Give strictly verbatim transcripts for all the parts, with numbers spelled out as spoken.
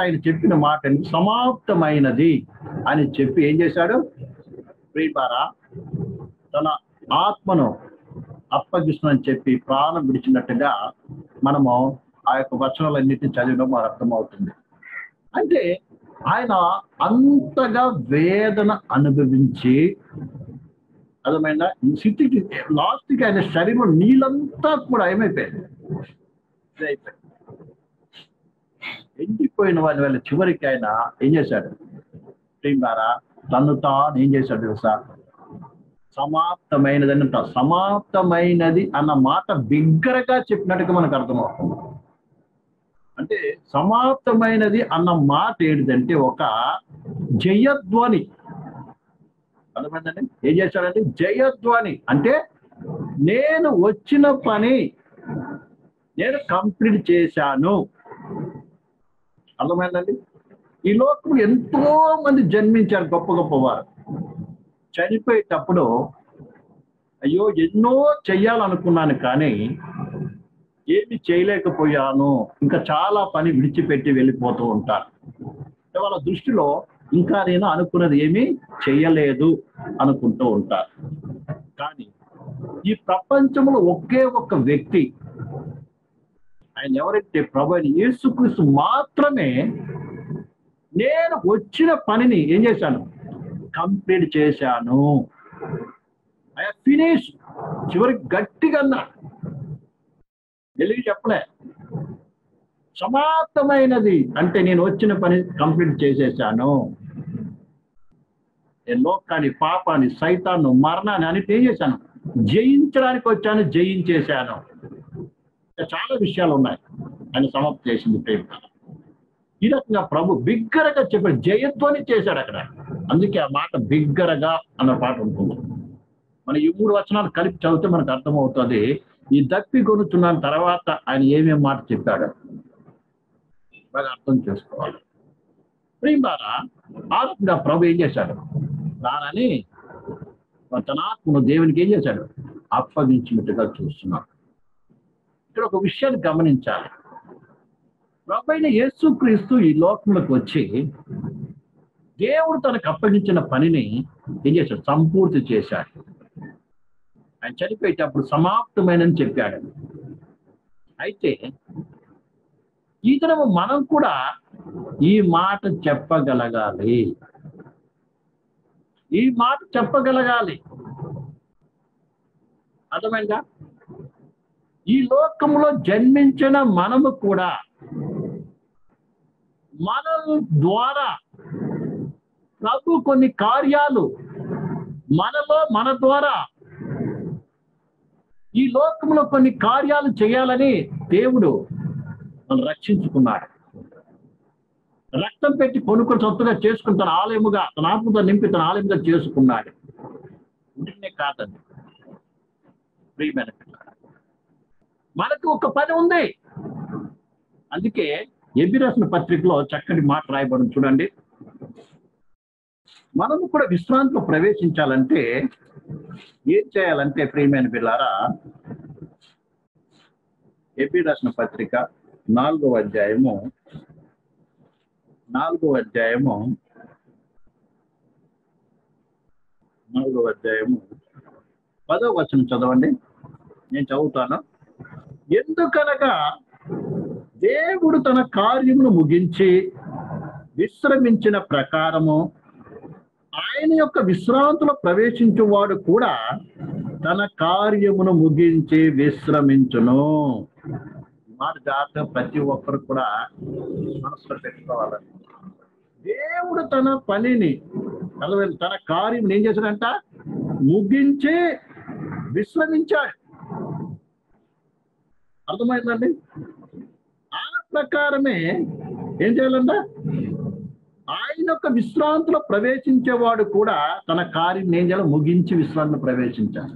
ఆయన చెప్పిన మాట సమాప్తమైనది అని చెప్పి ఏం చేశాడు? ప్రియులారా, తన ఆత్మను అప్పగిస్తుందని చెప్పి ప్రాణం విడిచినట్టుగా మనము ఆ యొక్క వచనాలన్నిటిని చదివడం మనకు అర్థమవుతుంది. అంటే ఆయన అంతగా వేదన అనుభవించి అర్థమైందా, ఈ స్థితికి లాస్ట్కి ఆయన శరీరం నీళ్ళంతా కూడా ఏమైపోయింది, అయిపోయింది. ఎండిపోయిన వారి వల్ల చివరికి ఆయన ఏం చేశాడు? ప్రియులారా, తను తాను ఏం చేశాడు తెలుసా? సమాప్తమైనదని అంట. సమాప్తమైనది అన్న మాట బిగ్గరగా చెప్పినట్టుగా మనకు అర్థమవుతుంది. అంటే సమాప్తమైనది అన్న మాట ఏంటిదంటే ఒక జయధ్వని. అర్థమైందండి? ఏం చేశాడంటే జయధ్వని. అంటే నేను వచ్చిన పని నేను కంప్లీట్ చేశాను. అర్థమైందండి? ఈ లోకం ఎంతో మంది జన్మించారు, గొప్ప గొప్ప వారు. చనిపోయేటప్పుడు అయ్యో ఎన్నో చెయ్యాలనుకున్నాను కానీ ఏమి చేయలేకపోయాను, ఇంకా చాలా పని విడిచిపెట్టి వెళ్ళిపోతూ ఉంటారు. వాళ్ళ దృష్టిలో ఇంకా నేను అనుకున్నది ఏమీ చెయ్యలేదు అనుకుంటూ ఉంటారు. కానీ ఈ ప్రపంచంలో ఒకే ఒక్క వ్యక్తి, ఆయన ఎవరైతే ప్రభు అయిన యేసుక్రీస్తు మాత్రమే నేను వచ్చిన పనిని ఏం చేశాను? కంప్లీట్ చేశాను. I finish. చివరికి గట్టిగా అన్నా, వెళ్ళి చెప్పలే. సమాప్తమైనది అంటే నేను వచ్చిన పని కంప్లీట్ చేసేసాను. నేను లోకాన్ని, పాపాన్ని, సైతాన్ని, మరణాన్ని అన్నిటి ఏం చేశాను? జయించడానికి వచ్చాను, జయించేశాను. చాలా విషయాలు ఉన్నాయి ఆయన సమాప్తి చేసింది ప్రేమ. ఈ రకంగా ప్రభు బిగ్గరగా చెప్పాడు, జయధ్వని చేశాడు అక్కడ. అందుకే ఆ మాట బిగ్గరగా అన్న పాట ఉంటుంది. మన ఈ మూడు వచనాలు కలిపి చదివితే మనకు అర్థమవుతుంది ఈ దప్పి కొనుక్కున్న తర్వాత ఆయన ఏమేమి మాట చెప్పాడు బాగా అర్థం చేసుకోవాలి. ప్రియులారా, ఆ రకంగా ప్రభు ఏం చేశాడు? దానని తన ఆత్మను దేవునికి ఏం చేశాడు? అప్పగించినట్టుగా చూస్తున్నాడు. ఇక్కడ ఒక విషయాన్ని గమనించాలి. ప్రభు అయిన యేసుక్రీస్తు ఈ లోకంలోకి వచ్చి దేవుడు తనకు అప్పగించిన పనిని ఏం చేశాడు? సంపూర్తి చేశాడు. ఆయన చనిపోయేటప్పుడు సమాప్తమైనని చెప్పాడు. అయితే ఈ దినము మనం కూడా ఈ మాట చెప్పగలగాలి. ఈ మాట చెప్పగలగాలి. అర్థమైందా? ఈ లోకంలో జన్మించిన మనము కూడా మన ద్వారా ప్రభు కొన్ని కార్యాలు మనలో మన ద్వారా ఈ లోకంలో కొన్ని కార్యాలు చేయాలని దేవుడు మనం రక్షించుకున్నాడు. రక్తం పెట్టి కొనుక్కొని సొంతగా చేసుకుని తన ఆలయముగా, తన ఆత్మతో నింపి తన ఆలయముగా చేసుకున్నాడు. ఉంటేనే కాదండి ప్రియమైన పిల్లలు, మనకు ఒక పని ఉంది. అందుకే ఎబి రాసిన పత్రికలో చక్కటి మాట రాయబడి చూడండి. మనము కూడా విశ్రాంతిలో ప్రవేశించాలంటే ఏం చేయాలంటే ప్రియమైన పిల్లారా, ఎబి రాసిన పత్రిక నాలుగవ అధ్యాయము నాలుగవ అధ్యాయము నాలుగవ అధ్యాయము పదవ వచనం చదవండి. నేను చదువుతాను. ఎందుకనగా దేవుడు తన కార్యమును ముగించి విశ్రమించిన ప్రకారము ఆయన యొక్క విశ్రాంతిలో ప్రవేశించువాడు కూడా తన కార్యమును ముగించి విశ్రమించును. మాట జాగ్రత్త ప్రతి ఒక్కరు కూడా మనసులో పెట్టుకోవాలని. దేవుడు తన పనిని తన కార్యం ఏం చేశాడంట? ముగించి విశ్రమించాడు. అర్థమైందండి? ఆ ప్రకారమే ఏం చేయాలంట? ఆయన యొక్క విశ్రాంతిలో ప్రవేశించేవాడు కూడా తన కార్యం ఏం చేయాలి? ముగించి విశ్రాంతిలో ప్రవేశించాలి.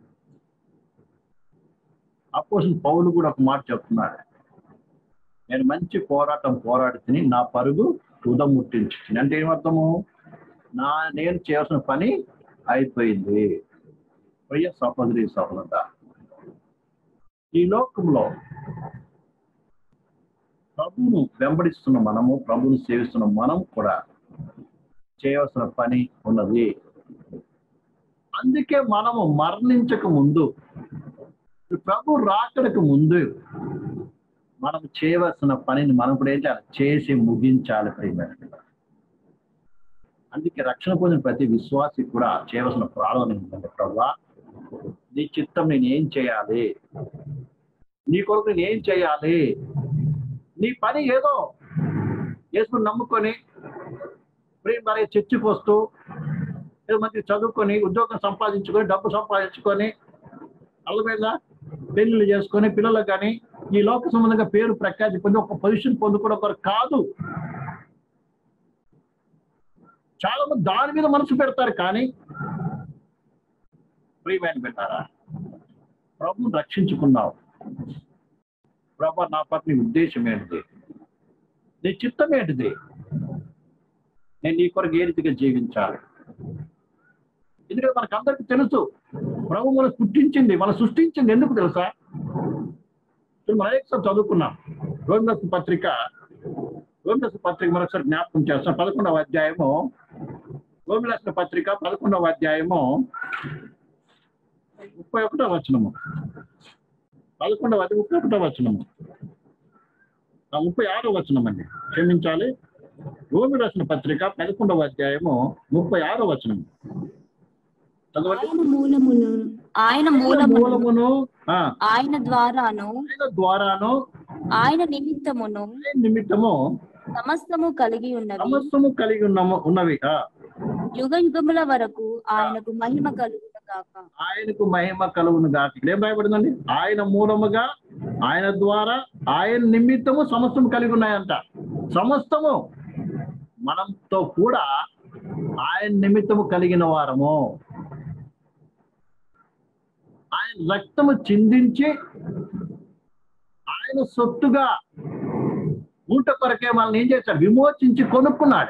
అపోస్తలుడు పౌలు కూడా ఒక మాట చెప్తున్నాడు. నేను మంచి పోరాటం పోరాడుతుని నా పరుగు తుదముట్టించుకుని. అంటే ఏమర్థము? నా నేను చేయాల్సిన పని అయిపోయింది. ప్రియ సహోదరి సహోదరుడా, ఈ లోకంలో ప్రభువును వెంబడిస్తున్న మనము, ప్రభువుని సేవిస్తున్న మనం కూడా చేయవలసిన పని ఉన్నది. అందుకే మనము మరణించక ముందు, ప్రభు రాకడకు ముందు మనం చేయవలసిన పనిని మనం కూడా ఏం చేయాలి? చేసి ముగించాలి ప్రియమైన. అందుకే రక్షణ పొందిన ప్రతి విశ్వాసి కూడా చేయవలసిన ప్రార్థన ఏంటంటే, ప్రభువా నీ చిత్తం నేను ఏం చేయాలి, నీ కొరకు నేను ఏం చేయాలి, నీ పని ఏదో యేసుని నమ్ముకొని మరి చర్చికి వస్తూ ఏదో మంచి చదువుకొని ఉద్యోగం సంపాదించుకొని డబ్బు సంపాదించుకొని అల్ల మీద పెళ్లిళ్ళు చేసుకొని పిల్లలకు కానీ ఈ లోక సంబంధంగా పేరు ప్రఖ్యాతి పొంది ఒక పొజిషన్ పొందుకోవడం కొరకు కాదు. చాలా మంది దాని మీద మనసు పెడతారు. కానీ ప్రియమైన పెట్టారా, ప్రభుని రక్షించుకున్నావు, ప్రభు నా పట్ల నీ ఉద్దేశం ఏంటిది, నీ చిత్తం ఏంటిది, నేను నీ కొరకు ఏ రీతిగా జీవించాలి. ఎందుకంటే మనకు అందరికీ తెలుసు ప్రభు మనం సృష్టించింది, మనం సృష్టించింది ఎందుకు తెలుసా? మనం ఒకసారి చదువుకున్నాం రోమిల పత్రిక రోమిల పత్రిక మరొకసారి జ్ఞాపకం చేస్తాం. పదకొండవ అధ్యాయము రోమిల పత్రిక పదకొండవ అధ్యాయము ముప్పై ఒకటో వచనము పదకొండవ అది ముప్పై ఒకటో వచనము ముప్పై ఆరో వచనం అండి, క్షమించాలి. రోమి రాసిన పత్రిక పదకొండవ అధ్యాయము ముప్పై ఆరో వచనము. ఆయన మూలమును ఆయన మూలమును ఆయన ద్వారాను ఆయన ద్వారాను ఆయన నిమిత్తమును నిమిత్తము సమస్తము కలిగి ఉన్నవి సమస్తము కలిగి ఉన్నాము ఉన్నవి యుగ యుగముల వరకు ఆయనకు మహిమ కలుగును గాక. ఆయనకు మహిమ కలుగును గాక. ఇక్కడ ఏం రాయబడిందండి? ఆయన మూలముగా, ఆయన ద్వారా, ఆయన నిమిత్తము సమస్తము కలిగి ఉన్నాయంట. సమస్తము మనంతో కూడా ఆయన నిమిత్తము కలిగిన వారము. ఆయన రక్తము చిందించి ఆయన సొత్తుగా ఊట కొరకే మనల్ని ఏం చేశాడు? విమోచించి కొనుక్కున్నాడు.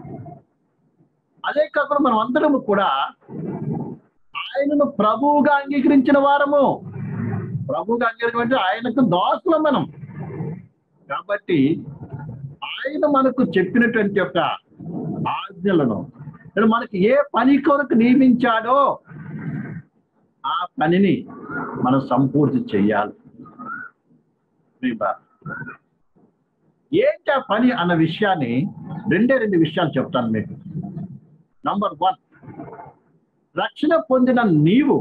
అదే కాకుండా మనం అందరము కూడా ఆయనను ప్రభువుగా అంగీకరించిన వారము. ప్రభువుగా అంగీకరించే ఆయనకు దాసులం మనం. కాబట్టి ఆయన మనకు చెప్పినటువంటి యొక్క ఆజ్ఞలను మనకి ఏ పని కొరకు నియమించాడో ఆ పనిని మనం సంపూర్తి చెయ్యాలి. ఏంటి ఆ పని అన్న విషయాన్ని రెండే రెండు విషయాలు చెప్తాను మీకు. నంబర్ వన్, రక్షణ పొందిన నీవు,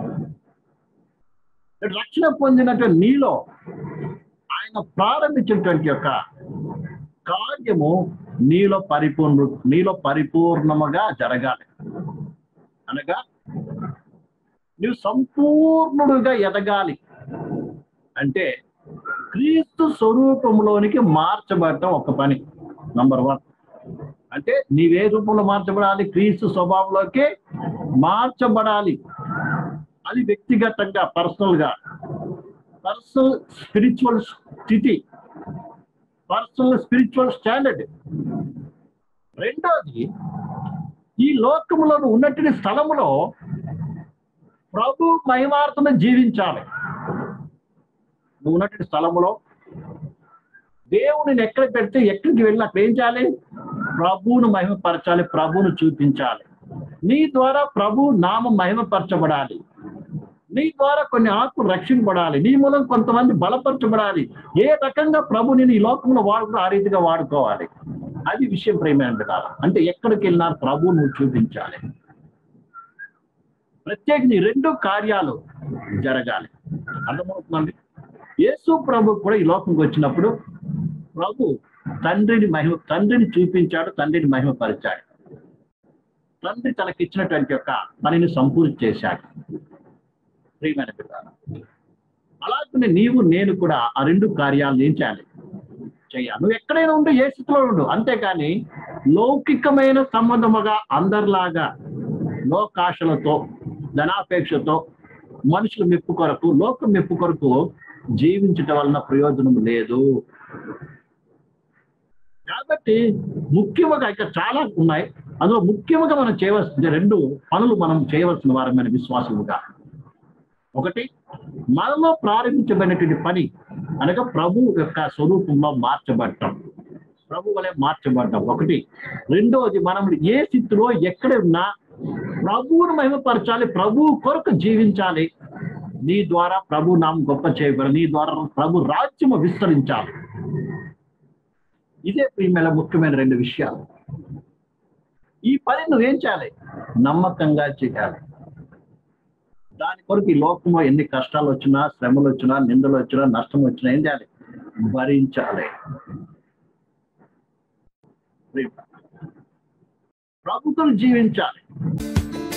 రక్షణ పొందినటువంటి నీలో ఆయన ప్రారంభించినటువంటి యొక్క కార్యము నీలో పరిపూర్ణ నీలో పరిపూర్ణముగా జరగాలి. అనగా నువ్వు సంపూర్ణుడుగా ఎదగాలి అంటే క్రీస్తు స్వరూపంలోనికి మార్చబడటం ఒక పని. నంబర్ వన్ అంటే నీవే రూపంలో మార్చబడాలి? క్రీస్తు స్వభావంలోకి మార్చబడాలి. అది వ్యక్తిగతంగా, పర్సనల్ గా, పర్సనల్ స్పిరిచువల్ స్థితి, పర్సనల్ స్పిరిచువల్ స్టాండర్డ్. రెండోది, ఈ లోకములో ఉన్నటువంటి స్థలములో ప్రభు మహిమార్థమే జీవించాలి. నువ్వు ఉన్నటువంటి స్థలములో దేవుని ఎక్కడ పెడితే ఎక్కడికి వెళ్ళి అక్కడ ఏం చేయాలి? ప్రభువును మహిమపరచాలి, ప్రభువును చూపించాలి. నీ ద్వారా ప్రభు నామం మహిమపరచబడాలి. నీ ద్వారా కొన్ని ఆత్మలు రక్షింపబడాలి. నీ మూలం కొంతమంది బలపరచబడాలి. ఏ రకంగా ప్రభు నేను ఈ లోకంలో వాడుకో ఆ రీతిగా వాడుకోవాలి. అది విషయం ప్రేమైన బిడ్డలారా. అంటే ఎక్కడికి వెళ్ళినా ప్రభు నువ్వు చూపించాలి. ప్రత్యేకించి రెండు కార్యాలు జరగాలి. అర్థమవుతుందండి? యేసు ప్రభు కూడా ఈ లోకంకి వచ్చినప్పుడు ప్రభు తండ్రిని మహిమ తండ్రిని చూపించాడు, తండ్రిని మహిమపరిచాడు. తండ్రి తనకిచ్చినటువంటి యొక్క పనిని సంపూర్తి చేశాడు. ప్రియమైన బిడ్డలారా, అలాగే నీవు నేను కూడా ఆ రెండు కార్యాలు ఏం చేయాలి? చేయాలి. నువ్వు ఎక్కడైనా ఉండు, ఏ స్థితిలో ఉండు. అంతేకాని లౌకికమైన సంబంధముగా అందరిలాగా లోకాశలతో, ధనాపేక్షతో, మనుషుల మెప్పు కొరకు, లోక మెప్పు కొరకు జీవించటం వలన ప్రయోజనం లేదు. కాబట్టి ముఖ్యంగా ఇక్కడ చాలా ఉన్నాయి. అందులో ముఖ్యంగా మనం చేయవలసిన రెండు పనులు మనం చేయవలసిన వారమైన విశ్వాసముగా. ఒకటి, మనలో ప్రారంభించబడినటువంటి పని అనగా ప్రభు యొక్క స్వరూపంలో మార్చబడటం, ప్రభు వలె మార్చబడ్డాం ఒకటి. రెండోది, మనం ఏ స్థితిలో ఎక్కడ ఉన్నా ప్రభువును మహిమపరచాలి, ప్రభు కొరకు జీవించాలి. నీ ద్వారా ప్రభు నామం గొప్ప చేయబడి, నీ ద్వారా ప్రభు రాజ్యము విస్తరించాలి. ఇదే ప్రియమైన ముఖ్యమైన రెండు విషయాలు. ఈ పని నువ్వేం చేయాలి? నమ్మకంగా చేయాలి. దాని కొరకు ఈ లోకంలో ఎన్ని కష్టాలు వచ్చినా, శ్రమలు వచ్చినా, నిందలు వచ్చినా, నష్టం వచ్చినా ఏం చేయాలి? భరించాలి. ప్రభుత్వం జీవించాలి.